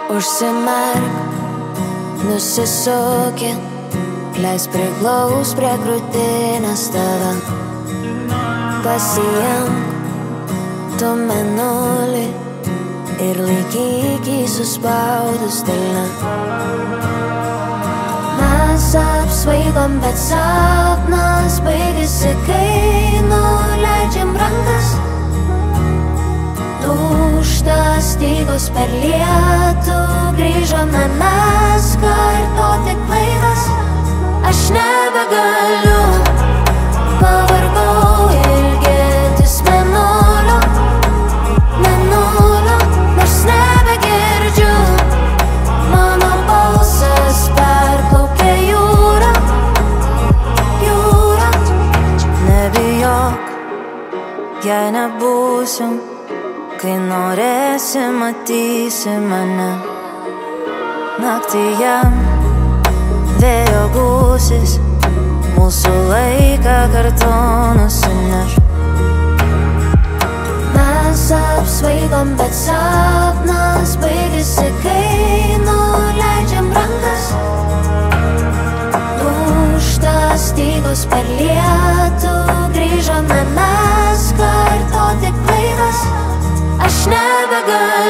Užsimerk, nusisukit, leis priglaus prie krūtinės tave. Pasiimk tu mėnulį ir laikyk jį suspaudus delne. Mes apsvaigom, bet sapnas baigėsi, kai nuleidžiam rankas. Dūžta stygos per lietų, grįžome mes kartoti klaidas. Aš nebegaliu, pavargau ilgėtis mėnulio, nors nebegirdžiu. Mano balsas perplaukė jūrą. Nebijok, jei nebūsim, kai norėsi, matysi mane. Naktyje vėjo gūsis mūsų laiką kartu nusineš. Mes apsvaigom, bet sapnas baigėsi, kai nuleidžiam rankas. Dūžta stygos per lietų, grįžome mes kartoti klaidas. Aš nebegaliu.